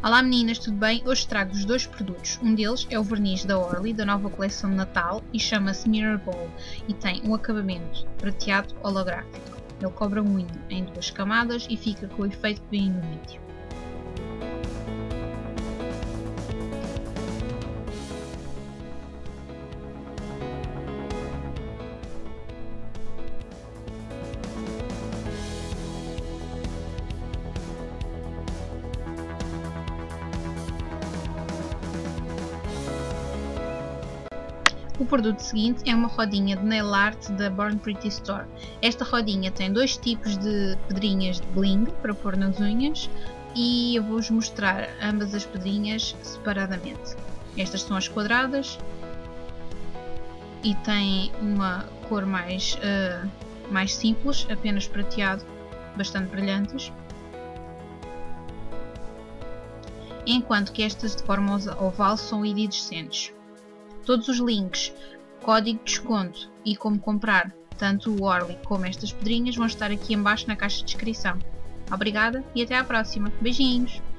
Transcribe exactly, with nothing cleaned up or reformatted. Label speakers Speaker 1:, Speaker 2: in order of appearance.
Speaker 1: Olá meninas, tudo bem? Hoje trago-vos dois produtos. Um deles é o verniz da Orly, da nova coleção de Natal, e chama-se Mirror Ball e tem um acabamento prateado holográfico. Ele cobre a unha em duas camadas e fica com o efeito que vem no vídeo. O produto seguinte é uma rodinha de nail art da Born Pretty Store. Esta rodinha tem dois tipos de pedrinhas de bling para pôr nas unhas e eu vou-vos mostrar ambas as pedrinhas separadamente. Estas são as quadradas e têm uma cor mais, uh, mais simples, apenas prateado, bastante brilhantes. Enquanto que estas de forma oval são iridescentes. Todos os links, código de desconto e como comprar tanto o Orly como estas pedrinhas vão estar aqui em baixo na caixa de descrição. Obrigada e até à próxima. Beijinhos!